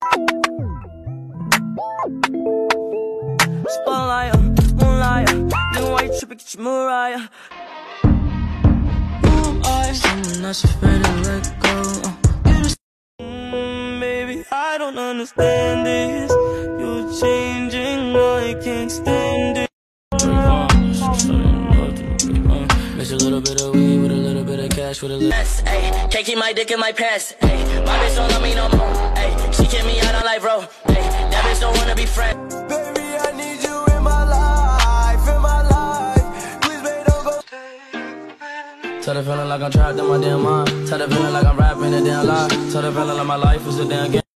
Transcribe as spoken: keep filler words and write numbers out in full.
Spotlight, moonlight, new white trippin', get your Mariah. Who am I? Someone that's afraid to let go. uh, mm, Baby, I don't understand this. You're changing, I can't stand it. Mix a little bit of weed with a little bit of cash with a little yes, ayy. Can't keep my dick in my pants, ayy. My bitch don't love me no more, ayy. She kick me out on life, bro, ayy. That bitch don't wanna be friends. Baby, I need you in my life, in my life. Please, baby, don't go. Tell the feeling like I'm trapped in my damn mind. Tell the feeling like I'm rapping a damn lie. Tell the feeling like my life is a damn game.